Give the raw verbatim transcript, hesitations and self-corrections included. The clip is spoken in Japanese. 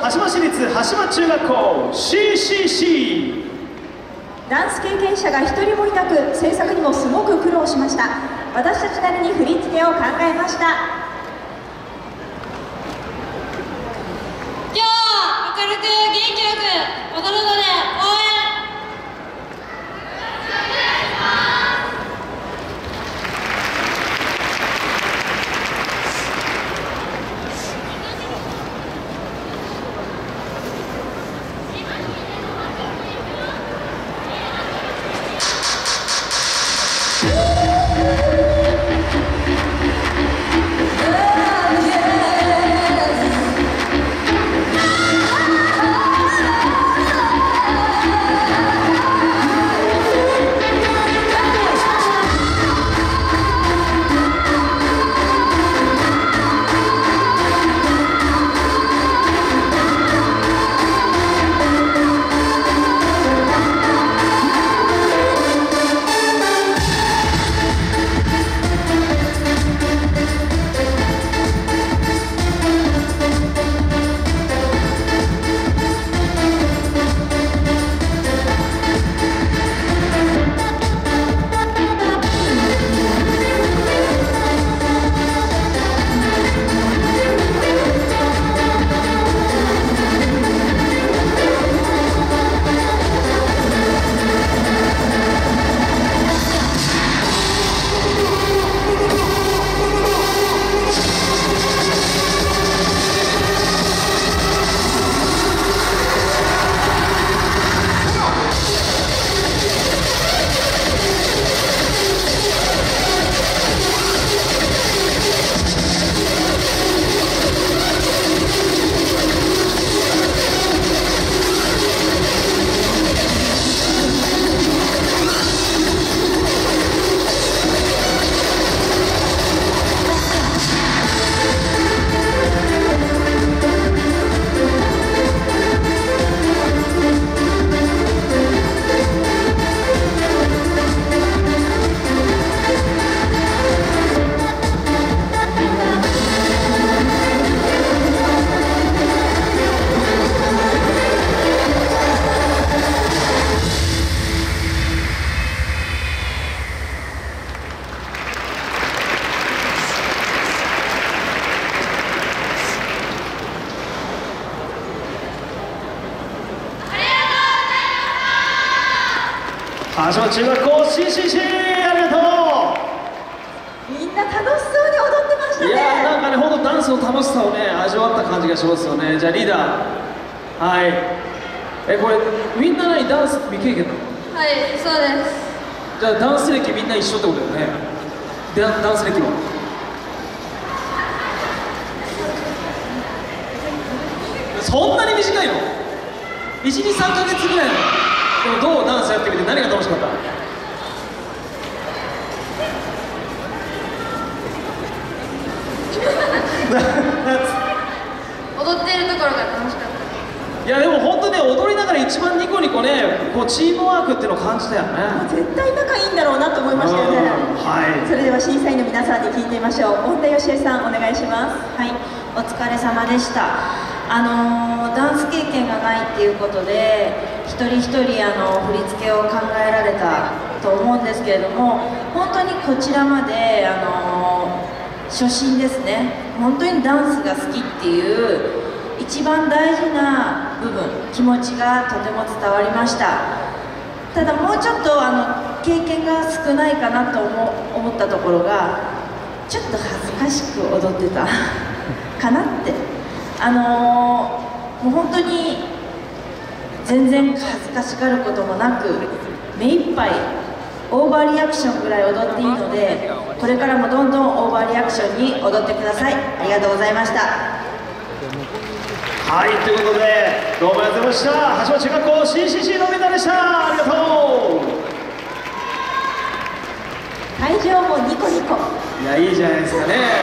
羽島市立羽島中学校 シーシーシー。 ダンス経験者が一人もいなく、制作にもすごく苦労しました。私たちなりに振り付けを考えました。 今日は明るく元気よく踊るので応援羽島中学校 シーシーシー、 ありがとみんな楽しそうに踊ってましたう。 ね。 いやー、なんかね、ほんとダンスの楽しさをね味わった感じがしますよね。じゃあリーダー、はい、えこれみんな何ダンス未経験なの？ はい、そうです。 じゃあダンス歴みんな一緒ってことだよね。でダンス歴はそんなに短いの？ いち、に、さんかげつぐらいなの？でもどうダンスやってみて何が楽しかった？ 踊っているところが楽しかった。 いやでも本当ね、踊りながら一番ニコニコね、こうチームワークっていうのを感じたよね。 絶対仲いいんだろうなと思いましたよね。 はい。 それでは審査員の皆さんに聞いてみましょう。本田よしえさん、お願いします。 はい、お疲れ様でした。あのー、ダンス経験がないっていうことで一人一人あの振り付けを考えられたと思うんですけれども、本当にこちらまで、あのー、初心ですね。本当にダンスが好きっていう一番大事な部分、気持ちがとても伝わりました。ただもうちょっとあの経験が少ないかなと思思ったところが、ちょっと恥ずかしく踊ってたかなって。あのー、もう本当に全然恥ずかしがることもなく、目いっぱいオーバーリアクションぐらい踊っていいので、これからもどんどんオーバーリアクションに踊ってください。ありがとうございました。 はい、ということでどうもありがとうございました。羽島中学校 シーシーシー のみんなでした。ありがとう。 会場もニコニコ。 いや、いいじゃないですかね。